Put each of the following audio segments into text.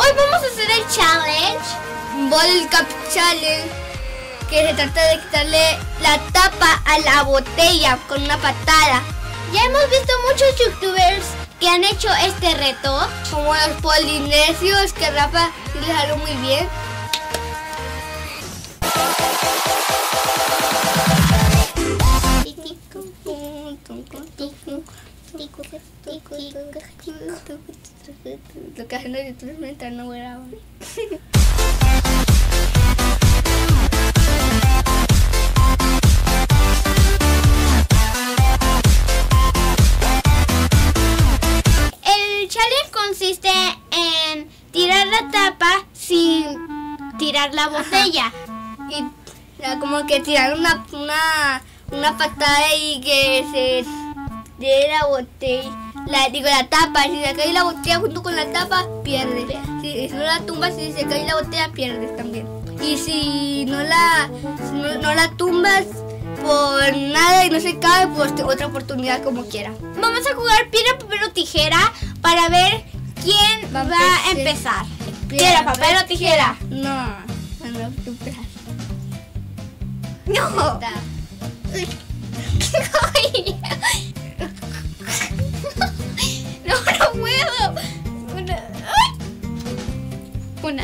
Hoy vamos a hacer el challenge, Bottle Cap Challenge, que se trata de quitarle la tapa a la botella con una patada. Ya hemos visto muchos youtubers que han hecho este reto, como los polinesios, que Rafa le salió muy bien. Lo que hacen los youtubers mientras no graban. El challenge consiste en tirar la tapa sin tirar la botella. Y como que tirar una patada y que se dé la botella, la tapa. Si se cae la botella junto con la tapa, pierdes. Si no la tumbas, si se cae la botella, pierdes también. Y si no la tumbas por nada y no se cae, pues otra oportunidad como quiera. Vamos a jugar piedra, papel o tijera para ver quién va a empezar. Piedra, papel o tijera. No, tú empiezas. No. No puedo. Una.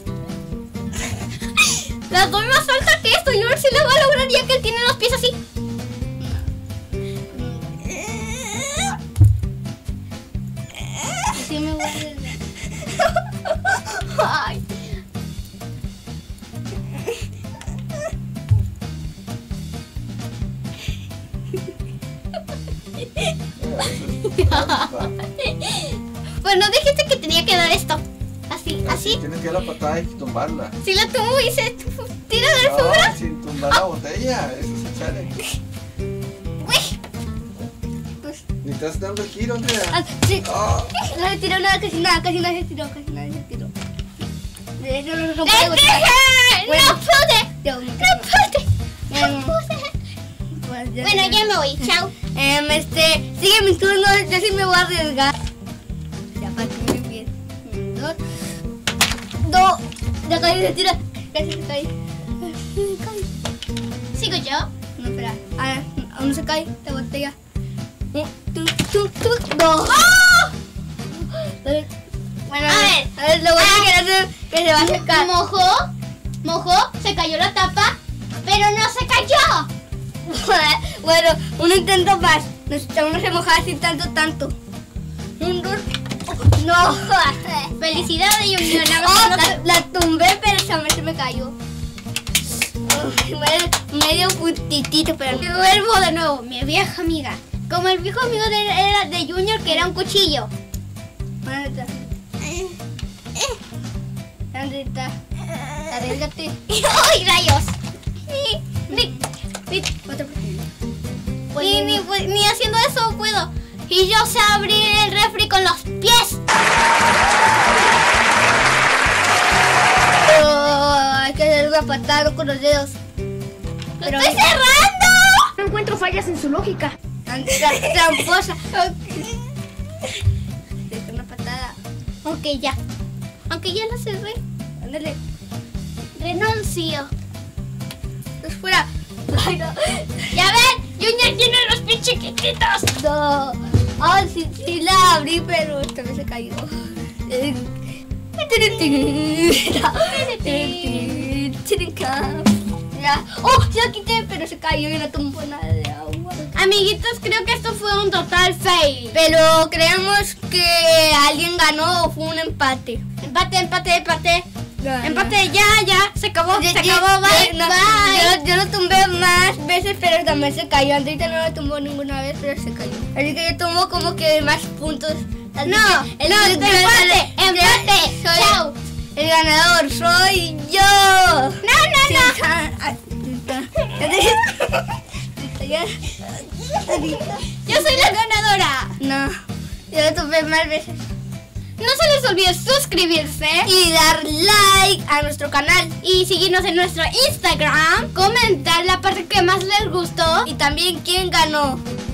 La doy más alta que esto y a ver si la va a lograr ya que él tiene los pies así. Sí me voy a arriesgar. Ay. Bueno, dijiste que tenía que dar esto. Así, así. Tienes que dar la patada y tumbarla. Si la tumbo y se tira de la figura. No, sin tumbar la botella. Eso es el challenge. Uy. Ni estás dando el giro, Andrea. Sí. Oh. No se tiró nada, casi nada se tiró. De eso no ¡No puede gustar. pude! Bueno, ya me voy. Chao. Sigue mi turno, yo sí me voy a arriesgar. Ya para que me bien. No, ya casi se tira. Casi se cae. ¿Sigo yo? No, espera. Aún no se cae la botella. No. ¡Oh! Bueno, A ver, lo bueno que hacer que se va a secar. Mojó, se cayó la tapa, pero no se cayó. Bueno, un intento más. Necesitamos remojar sin tanto. Un, dos. No. Felicidades, Junior. La tumbé, pero también se me cayó. Medio puntitito, pero Me vuelvo de nuevo, mi vieja amiga. Como el viejo amigo de Junior, que era un cuchillo. ¿Dónde está? Arriesgate. ¡Ay, rayos! Ni haciendo eso puedo. Y yo sé abrir el refri con los pies. Hay que hacer una patada con los dedos. ¡Lo estoy cerrando! No encuentro fallas en su lógica. Tramposa. Una patada. Ok, ya. Aunque ya la cerré. Ándale. Renuncio. Pues fuera. Ay, no. Ya ven, Junior tiene los pies chiquititos. No. Sí la abrí, pero esta vez se cayó. Ya. Oh, ya quité, pero se cayó y no tumbó nada de agua. Amiguitos, creo que esto fue un total fail. Pero creemos que alguien ganó o fue un empate. Empate. Ganó. Empate, ya, se acabó, bye. Yo lo tumbé más veces, pero también se cayó. Andrita no lo tumbó ninguna vez, pero se cayó. Así que yo tomo como que más puntos. Así Empate. Chao. El ganador soy yo. No. Yo soy la ganadora. No, yo lo tumbé más veces. No se les olvide suscribirse Y dar like a nuestro canal. y seguirnos en nuestro Instagram. Comentar la parte que más les gustó. Y también quién ganó.